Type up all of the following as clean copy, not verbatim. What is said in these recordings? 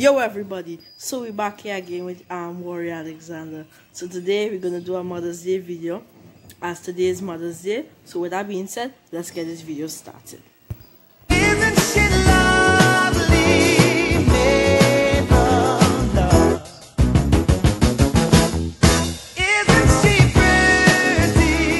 Yo everybody, so we're back here again with Warrior Alexander. So today we're gonna do a Mother's Day video, as today is Mother's Day. So with that being said, let's get this video started. Isn't she lovely, made of love? Isn't she pretty?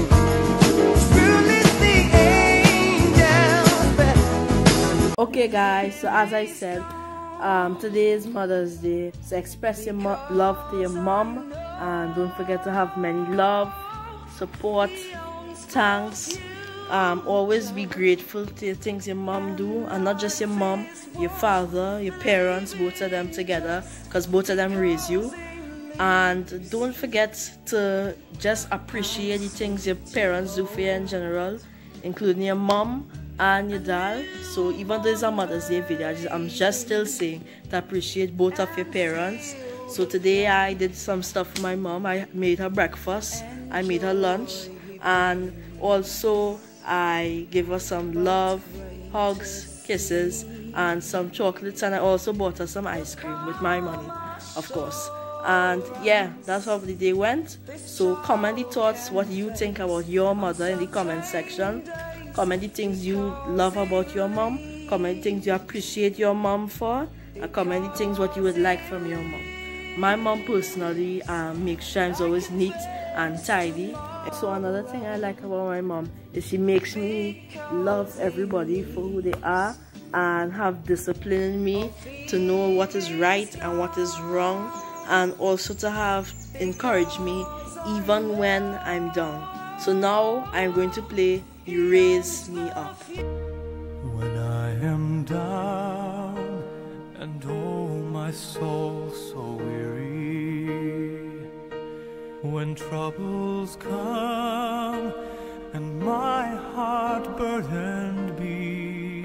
Truly the angel's best. Okay guys, so as I said, today is Mother's Day, so express your love to your mom, and don't forget to have many love, support, thanks. Always be grateful to the things your mom do, and not just your mom, your father, your parents, both of them together, because both of them raise you. And don't forget to just appreciate the things your parents do for you in general, including your mom and your dad. So even though it's a Mother's Day video, I'm just still saying to appreciate both of your parents. So today I did some stuff for my mom. I made her breakfast, I made her lunch, and also I gave her some love, hugs, kisses, and some chocolates, and I also bought her some ice cream with my money, of course. And yeah, that's how the day went. So comment the thoughts, what you think about your mother in the comment section. Comment the things you love about your mom, comment the things you appreciate your mom for, and comment the things what you would like from your mom. My mom personally makes sure I'm always neat and tidy. So another thing I like about my mom is she makes me love everybody for who they are and have discipline in me to know what is right and what is wrong, and also to have encourage me even when I'm down. So now I'm going to play You Raise Me Up. When I am down and oh my soul so weary, when troubles come and my heart burdened be,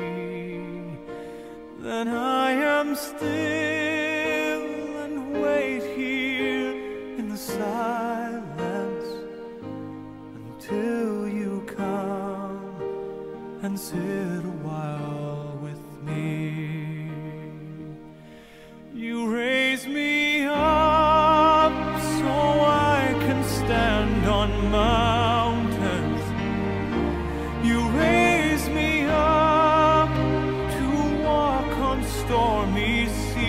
then I am still and wait here in the silence until you come and sit a while with me. You raise me up so I can stand on mountains. You raise me up to walk on stormy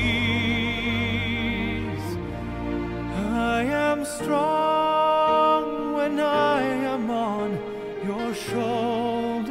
seas. I am strong when I am on your shoulders.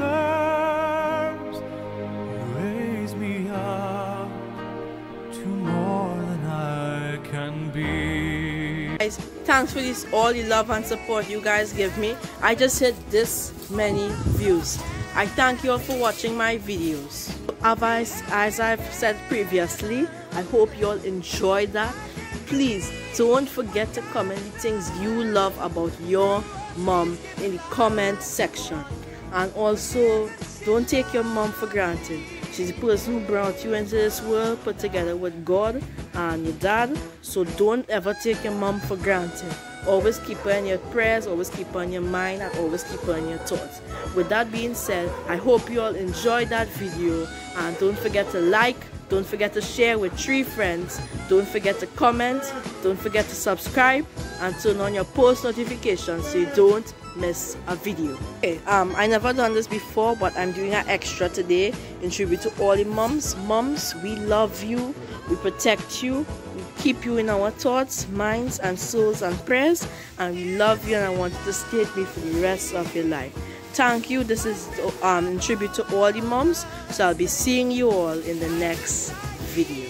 You raise me up to more than I can be. Guys, thanks for this, all the love and support you guys give me. I just hit this many views. I thank you all for watching my videos. As I've said previously, I hope you all enjoyed that. Please don't forget to comment the things you love about your mom in the comment section. And also, don't take your mom for granted. She's the person who brought you into this world, put together with God and your dad. So don't ever take your mom for granted. Always keep her in your prayers, always keep her in your mind, and always keep her in your thoughts. With that being said, I hope you all enjoyed that video, and don't forget to like, don't forget to share with 3 friends, don't forget to comment, don't forget to subscribe, and turn on your post notifications so you don't miss a video. Okay, I never done this before, but I'm doing an extra today in tribute to all the moms. Moms, we love you, we protect you, we keep you in our thoughts, minds, and souls and prayers, and we love you, and I want you to stay with me for the rest of your life. Thank you. This is in tribute to all the moms, so I'll be seeing you all in the next video.